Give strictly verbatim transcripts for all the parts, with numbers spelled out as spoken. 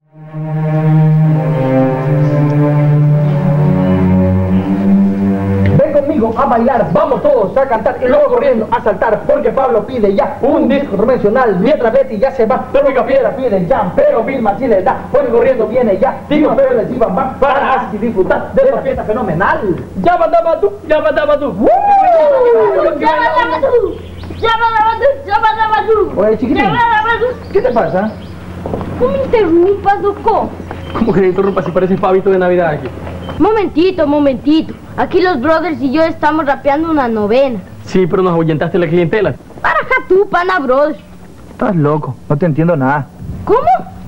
Ven conmigo a bailar, vamos todos a cantar y luego corriendo a saltar, porque Pablo pide ya un disco convencional, mientras Betty ya se va, Tónica Piedra pide ya, pero Vilma sí le da, porque corriendo viene ya, digo pero les iban más para así disfrutar de esta fiesta fenomenal. Ya mandaba tú, ya mandaba tú. Ya mandaba tú, ya mandaba tú, ya mandaba tú. Oye, chiquitín, ¿qué te pasa? No me interrumpas, loco. ¿Cómo que le interrumpa si parece pavito de Navidad aquí? Momentito, momentito. Aquí los brothers y yo estamos rapeando una novena. Sí, pero nos ahuyentaste la clientela. Baraja tú, pana, brothers. Estás loco, no te entiendo nada. ¿Cómo?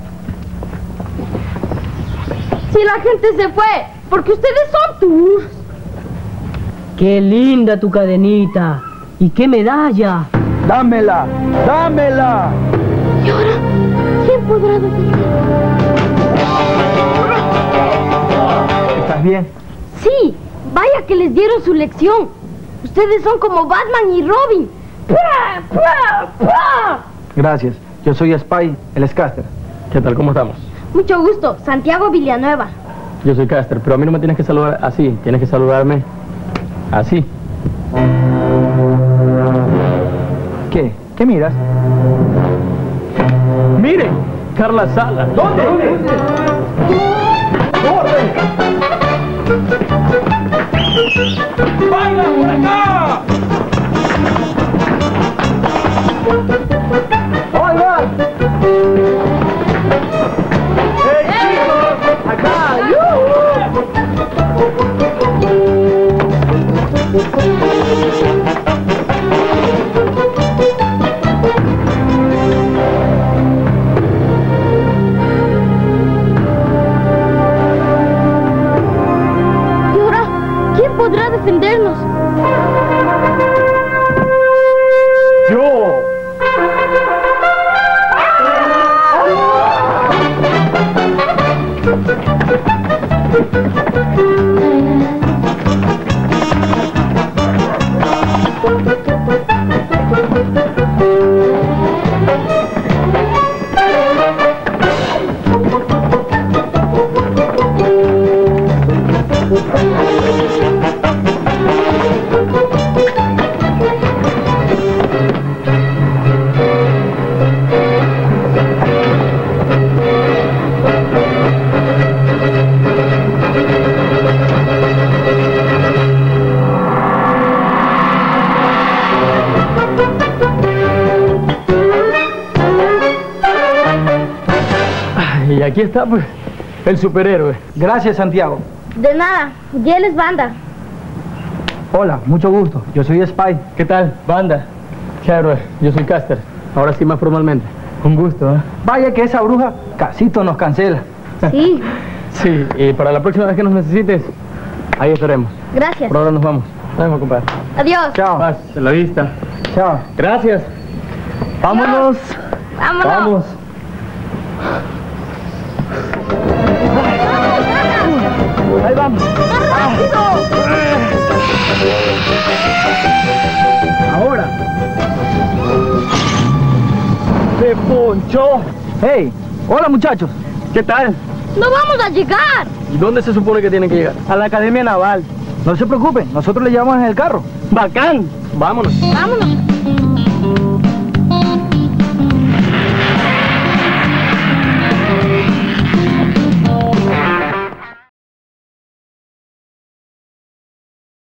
Si la gente se fue, porque ustedes son tus. Qué linda tu cadenita. Y qué medalla. Dámela, dámela. ¿Y ahora? ¿Quién podrá defender? ¿Estás bien? Sí, vaya que les dieron su lección. Ustedes son como Batman y Robin. ¡Pua, pua, pua! Gracias, yo soy Spy, el Scaster. ¿Qué tal? ¿Cómo estamos? Mucho gusto, Santiago Villanueva. Yo soy Caster, pero a mí no me tienes que saludar así. Tienes que saludarme así. ¿Qué? ¿Qué miras? ¡Miren! Carla Sala. ¿Dónde? ¿Dónde? ¡Corre! ¡Baila por acá! ¡Hola! ¡Hey, chicos! ¡Acá! ¡Yuhu! ¿Y ahora quién podrá defendernos? ¡Yo! Y aquí está, pues, el superhéroe. Gracias, Santiago. De nada, y él es Banda. Hola, mucho gusto. Yo soy Spy. ¿Qué tal, banda? Chévere, yo soy Caster. Ahora sí, más formalmente. Un gusto, ¿eh? Vaya que esa bruja casito nos cancela. Sí, Sí, y para la próxima vez que nos necesites, ahí estaremos. gracias. Por ahora nos vamos. Nos vemos, compadre. Adiós. Chao. Paz, en la vista. Chao. Gracias. Vámonos. Vámonos. Vamos. Ahí vamos. Ahora. Se ponchó. Hey, hola muchachos. ¿Qué tal? No vamos a llegar. ¿Y dónde se supone que tienen que llegar? A la Academia Naval. No se preocupen, nosotros le llevamos en el carro. ¡Bacán! Vámonos. Vámonos.